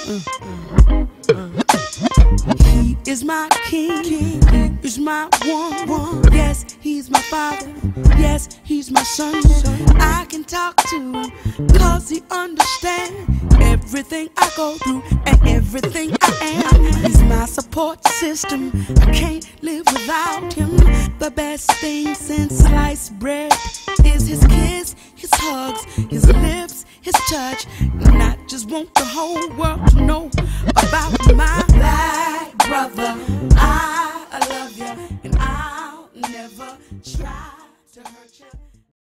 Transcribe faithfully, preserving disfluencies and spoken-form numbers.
He is my king, he is my one, one. Yes, he's my father, yes, he's my son. I can talk to him, cause he understands everything I go through and everything I am. He's my support system, I can't live without him. The best thing since sliced bread is his kiss, his hugs, his lips, his touch. And I just want the whole world to know about my black brother. I, I love you, and I'll never try to hurt you.